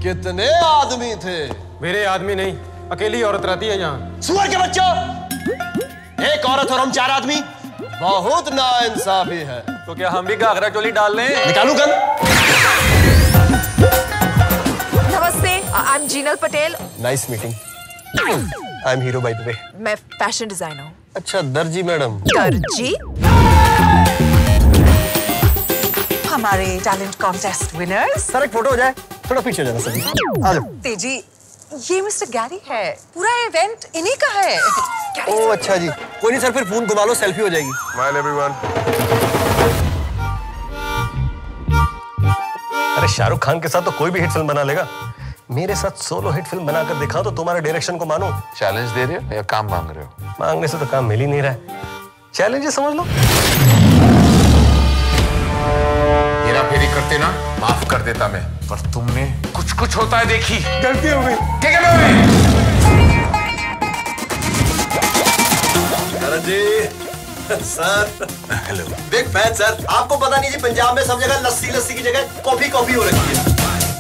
कितने आदमी थे? मेरे आदमी नहीं, अकेली औरत रहती है यहाँ। सुअर के बच्चों, एक औरत और हम 4 आदमी, बहुत नाइंसाफी है। तो क्या हम भी घाघरा चोली डाल लें? निकालू गन? नमस्ते, I am Jinal Patel. Nice meeting. I am hero by the way. मैं फैशन डिजाइनर हूँ। अच्छा, दर्जी मैडम। दर्जी? हमारे टैलेंट कॉन्टेस्ट विनर्स। सर एक फोटो हो जाए, थोड़ा पीछे हो जाना सर। आ जाओ। तेजी, ये मिस्टर गैरी है, पूरा इवेंट इन्हीं का है। ओह अच्छा जी, कोई नहीं सर, फिर फोन घुमा लो, सेल्फी हो जाएगी। Smile everyone. अरे शाहरुख खान के साथ तो कोई भी हिट फिल्म बना लेगा, मेरे साथ सोलो हिट फिल्म बनाकर दिखाओ तो तुम्हारे डायरेक्शन को मानो। चैलेंज दे रहे हो या काम मांग रहे हो? मांगने से तो काम मिल ही नहीं रहा है, चैलेंज समझ लो। हेरा फेरी करते ना, माफ कर देता मैं, पर तुमने कुछ होता है देखी। गलती हो गई। क्या कहना है? Karan ji sir. Hello. Big fan sir. आपको पता नहीं जी, पंजाब में सब जगह लस्सी की जगह कॉफी हो रखी है।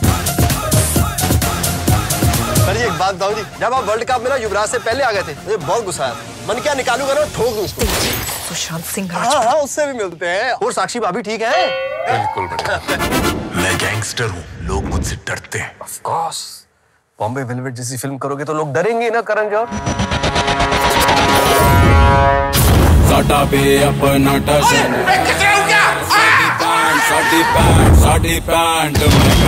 सर जी एक बात बताओ जी, जब आप वर्ल्ड कप में ना युवराज से पहले आ गए थे, मुझे बहुत गुस्सा आया। मन क्या निकालूंगा ना, ठोक दूं उसको। सुशांत सिंह। हाँ, उससे भी मिलते हैं। और साक्षी भाभी ठीक है? बिल्कुल बढ़िया। मैं गैंगस्टर हूँ, लोग मुझसे डरते हैं। ऑफ कोर्स, बॉम्बे वेलवेट जैसी फिल्म करोगे तो लोग डरेंगे ना करण जौहर। साडा पे अपना टशन। मैं कितना हूँ क्या? साडी पैंट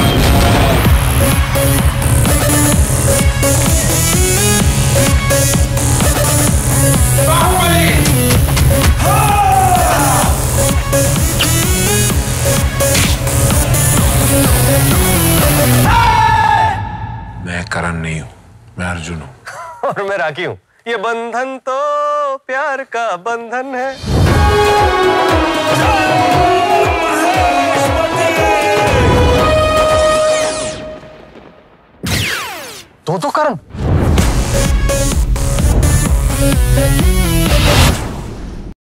मैं करण नहीं हूँ, मैं अर्जुन हूँ। और मैं राखी हूँ। ये बंधन तो प्यार का बंधन है। तो करण